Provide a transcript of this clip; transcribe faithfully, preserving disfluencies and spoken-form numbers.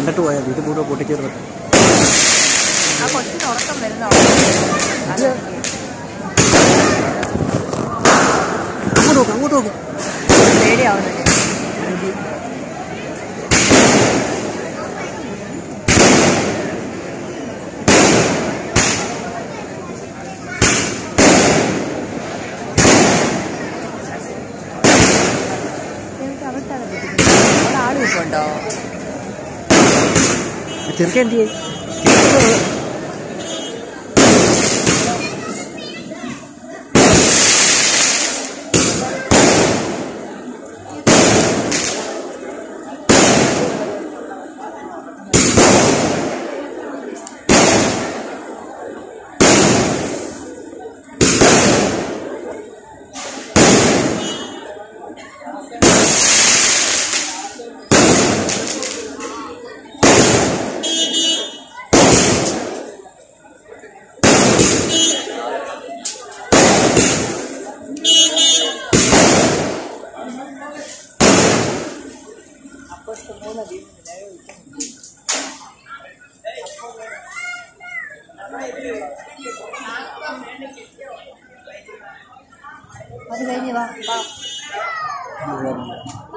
കണ്ടിട്ട് പോയാൽ ഇത് മുഴുവൻ പൊട്ടിച്ചേർന്ന് ആ കൊച്ചിന് ഉറക്കം വരുന്ന അങ്ങോട്ട് നോക്കും അങ്ങോട്ട് നോക്കും പേടിയാവുന്നില്ല. അവിടെ ആള് കിട്ടുണ്ടോ? ചെറുക്കൻ എന്ത് ചെയ്യും? അത് കഴിഞ്ഞ് വാ.